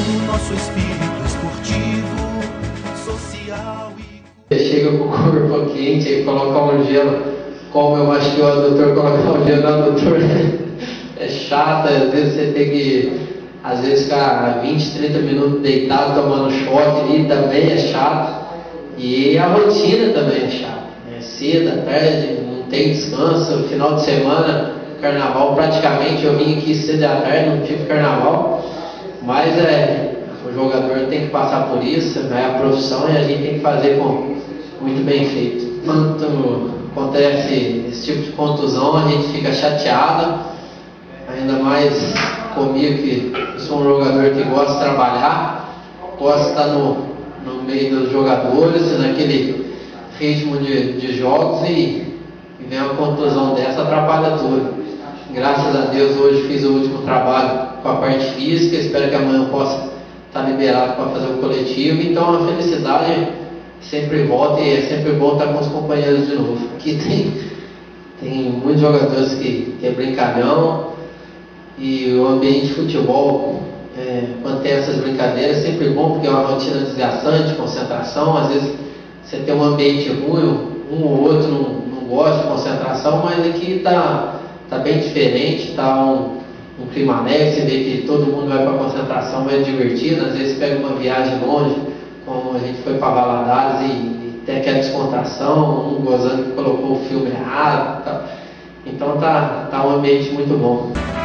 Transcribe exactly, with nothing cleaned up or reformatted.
o nosso espírito esportivo, social e... Chega com o corpo quente e colocar um gelo, como eu acho que o adutor colocar um gelo no adutor é chato, às vezes você tem que, às vezes ficar vinte, trinta minutos deitado tomando shot ali, também é chato. E a rotina também é chata, é cedo, à tarde, não tem descanso, final de semana, carnaval, praticamente eu vim aqui cedo à tarde, não tive carnaval, mas é, o jogador tem que passar por isso, é a profissão e a gente tem que fazer com, muito bem feito. Quando acontece esse tipo de contusão, a gente fica chateado, ainda mais comigo que eu sou um jogador que gosta de trabalhar, gosta de estar no no meio dos jogadores, naquele ritmo de, de jogos e, e vem uma contusão dessa, atrapalha tudo. Graças a Deus hoje fiz o último trabalho com a parte física, espero que amanhã eu possa estar liberado para fazer o coletivo, então a felicidade sempre volta e é sempre bom estar com os companheiros de novo. Aqui tem, tem muitos jogadores que, que é brincalhão e o ambiente de futebol, É, quando tem essas brincadeiras, é sempre bom, porque é uma rotina desgastante, concentração, às vezes você tem um ambiente ruim, um ou outro não, não gosta de concentração, mas aqui está tá bem diferente, está um, um clima leve, você vê que todo mundo vai para a concentração, vai divertido, às vezes pega uma viagem longe, como a gente foi para Valadares e, e tem aquela descontração, um gozando que colocou o filme errado, tá. Então tá, tá um ambiente muito bom.